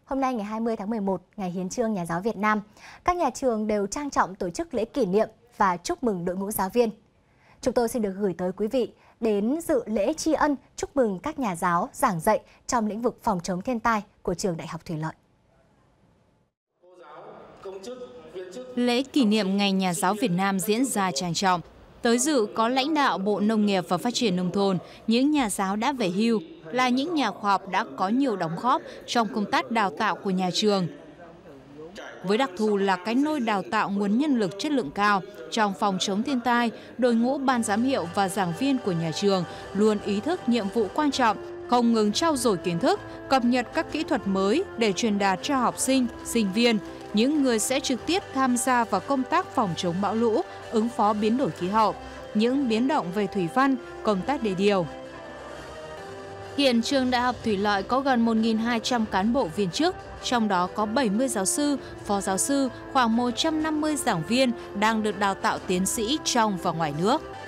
Hôm nay ngày 20 tháng 11, ngày Hiến chương Nhà giáo Việt Nam, các nhà trường đều trang trọng tổ chức lễ kỷ niệm và chúc mừng đội ngũ giáo viên. Chúng tôi xin được gửi tới quý vị đến dự lễ tri ân chúc mừng các nhà giáo giảng dạy trong lĩnh vực phòng chống thiên tai của Trường Đại học Thủy lợi. Lễ kỷ niệm Ngày Nhà giáo Việt Nam diễn ra trang trọng. Tới dự có lãnh đạo Bộ Nông nghiệp và Phát triển Nông thôn, những nhà giáo đã về hưu, là những nhà khoa học đã có nhiều đóng góp trong công tác đào tạo của nhà trường. Với đặc thù là cái nôi đào tạo nguồn nhân lực chất lượng cao trong phòng chống thiên tai, đội ngũ ban giám hiệu và giảng viên của nhà trường luôn ý thức nhiệm vụ quan trọng, không ngừng trau dồi kiến thức, cập nhật các kỹ thuật mới để truyền đạt cho học sinh, sinh viên, những người sẽ trực tiếp tham gia vào công tác phòng chống bão lũ, ứng phó biến đổi khí hậu, những biến động về thủy văn, công tác đê điều. Hiện Trường Đại học Thủy lợi có gần 1.200 cán bộ viên chức, trong đó có 70 giáo sư, phó giáo sư, khoảng 150 giảng viên đang được đào tạo tiến sĩ trong và ngoài nước.